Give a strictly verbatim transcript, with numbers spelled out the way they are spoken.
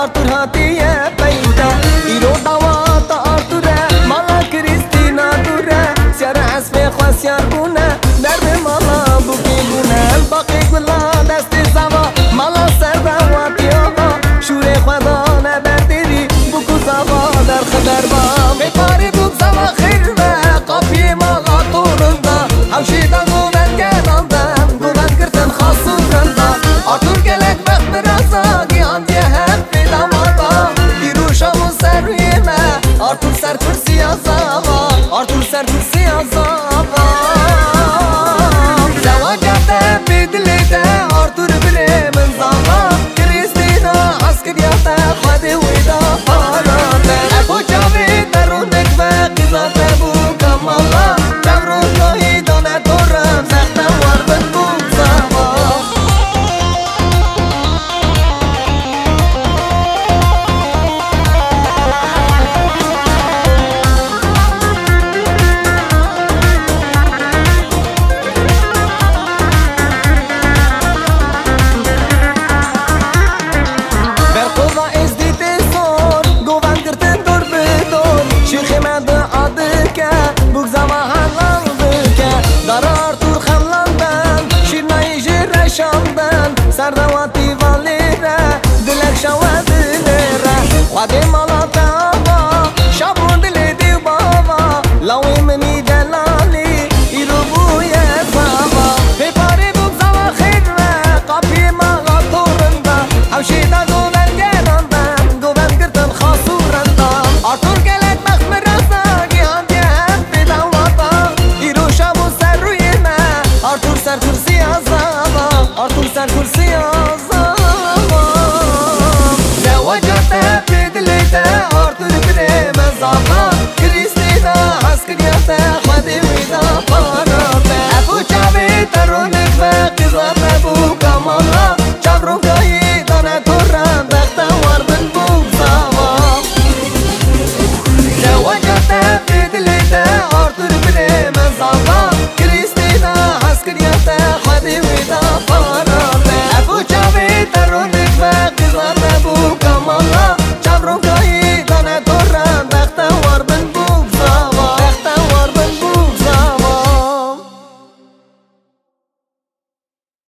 آرتور هاتیه پیدا ایرو دوات آرتوره مالا کریستینا دوره سیار اسم خواسیار بونه در به مالا بوکی بونه باقی گلا دست زوا مالا سر دواتی آقا شور خدا نبردیری بکو زوا در خبر با بپاری بوک زوا خیر و قافی مالا تورنده حوشیدن گوبن گلندن گوبن کرتن خاصو کنده آرتور گلک بخت برازا گیان دیه هم پیدا مادا دیرو شامو سر روی ما آرتور سر کرسی آزاوا آرتور سر کرسی آزاوا زوا جاده بیدلیده آرتور بره من زاوا کریستینا عسکریاته خواده ویدا پاراته ابو جاوی درونک و قیزاته بو کمالا جمرون جایی دانه دورم زخته واربن بوم زوا سردواتی والیره دلک شوادلیره خواهی مالاتا آبا شابون دلی دیو بابا لوی منی دلالی ایرو بوی بابا پیپاری بوک زوا خیر و قاپی مالا تورنده حوشیده گوبن گلندن گوبن گرتن خاصورندن آرتور گلک بخت مرازا گیان دیه هم پیدا واتا ایرو شابون سر روی ما آرتور سر کرسی آزاوا آرتور سر کرسی آزاوا زواجاته بدلیته آرتور بره مزاوا